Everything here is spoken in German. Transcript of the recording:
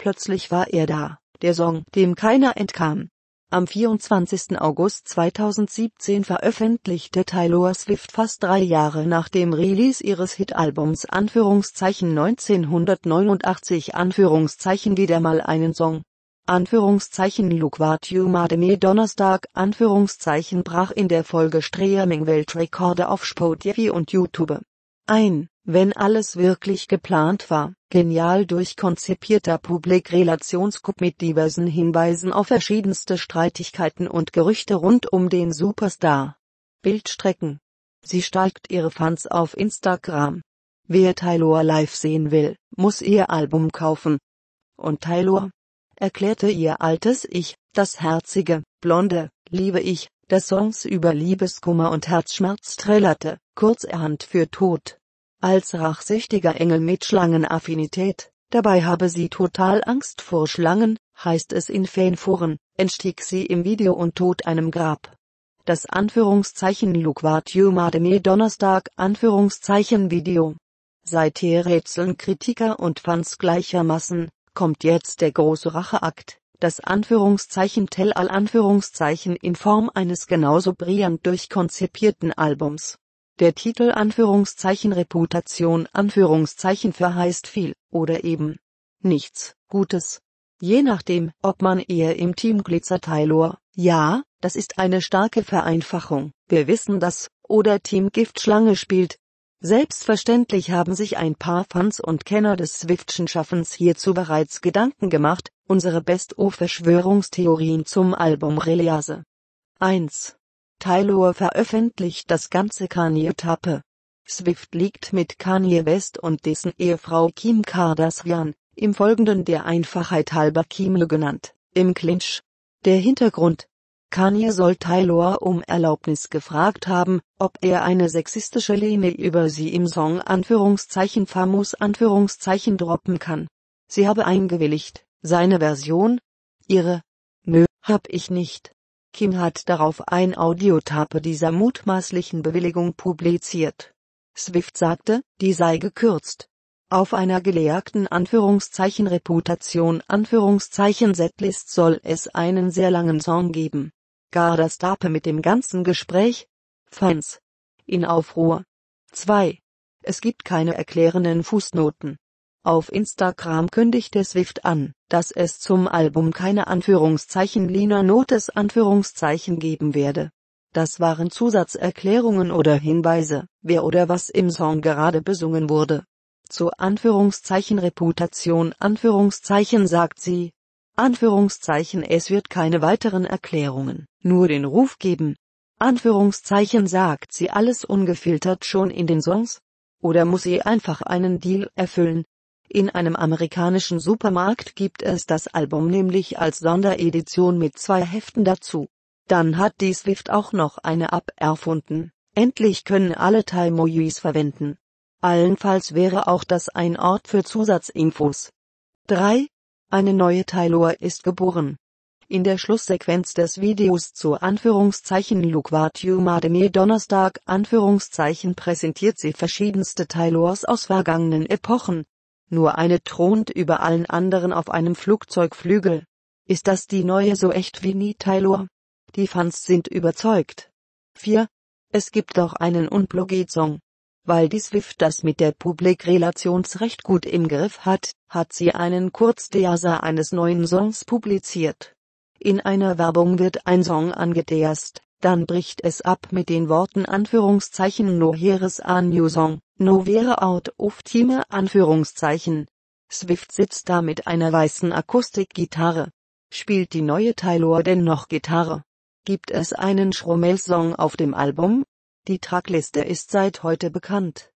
Plötzlich war er da, der Song, dem keiner entkam. Am 24. August 2017 veröffentlichte Taylor Swift fast 3 Jahre nach dem Release ihres Hitalbums (1989) wieder mal einen Song. Look What You Made Me Donnerstag brach in der Folge Streaming-Weltrekorde auf Spotify und YouTube ein. Wenn alles wirklich geplant war, genial durchkonzipierter Public-Relations-Coup mit diversen Hinweisen auf verschiedenste Streitigkeiten und Gerüchte rund um den Superstar. Bildstrecken. Sie steigt ihre Fans auf Instagram. Wer Taylor live sehen will, muss ihr Album kaufen. Und Taylor erklärte ihr altes Ich, das herzige, blonde, liebe Ich, das Songs über Liebeskummer und Herzschmerz trällerte, kurzerhand für tot. Als rachsüchtiger Engel mit Schlangenaffinität, dabei habe sie total Angst vor Schlangen, heißt es in Fanforen, entstieg sie im Video und tot einem Grab. Das Look What You Made Me Donnerstag Video. Seither rätseln Kritiker und Fans gleichermaßen, kommt jetzt der große Racheakt, das Tell-All in Form eines genauso brillant durchkonzipierten Albums. Der Titel Reputation verheißt viel, oder eben nichts Gutes. Je nachdem, ob man eher im Team Glitzer Taylor, ja, das ist eine starke Vereinfachung, wir wissen das, oder Team Giftschlange spielt. Selbstverständlich haben sich ein paar Fans und Kenner des Swiftschen Schaffens hierzu bereits Gedanken gemacht, unsere Best-of-Verschwörungstheorien zum Album-Release. 1. Taylor veröffentlicht das ganze Kanye-Tape. Swift liegt mit Kanye West und dessen Ehefrau Kim Kardashian, im Folgenden der Einfachheit halber Kim genannt, im Clinch. Der Hintergrund: Kanye soll Taylor um Erlaubnis gefragt haben, ob er eine sexistische Linie über sie im Song »Famous« droppen kann. Sie habe eingewilligt, seine Version. Ihre: Nö, hab ich nicht. Kim hat darauf ein Audiotape dieser mutmaßlichen Bewilligung publiziert. Swift sagte, die sei gekürzt. Auf einer geleakten Reputation Setlist soll es einen sehr langen Song geben. Gar das Tape mit dem ganzen Gespräch? Fans in Aufruhr. 2. Es gibt keine erklärenden Fußnoten. Auf Instagram kündigte Swift an, dass es zum Album keine Liner Notes geben werde. Das waren Zusatzerklärungen oder Hinweise, wer oder was im Song gerade besungen wurde. Zu Reputation sagt sie: Es wird keine weiteren Erklärungen, nur den Ruf geben. Sagt sie alles ungefiltert schon in den Songs? Oder muss sie einfach einen Deal erfüllen? In einem amerikanischen Supermarkt gibt es das Album nämlich als Sonderedition mit 2 Heften dazu. Dann hat die Swift auch noch eine App erfunden. Endlich können alle Emojis verwenden. Allenfalls wäre auch das ein Ort für Zusatzinfos. 3. Eine neue Taylor ist geboren. In der Schlusssequenz des Videos zu Look What You Made Me Donnerstag präsentiert sie verschiedenste Taylors aus vergangenen Epochen. Nur eine thront über allen anderen auf einem Flugzeugflügel. Ist das die neue so echt wie nie Taylor? Die Fans sind überzeugt. 4. Es gibt auch einen Unplugged-Song. Weil die Swift das mit der Public Relations recht gut im Griff hat, hat sie einen Kurzteaser eines neuen Songs publiziert. In einer Werbung wird ein Song angeteasert, dann bricht es ab mit den Worten No here's a new song, no we're out of time. Swift sitzt da mit einer weißen Akustikgitarre. Spielt die neue Taylor denn noch Gitarre? Gibt es einen Schrummel-Song auf dem Album? Die Trackliste ist seit heute bekannt.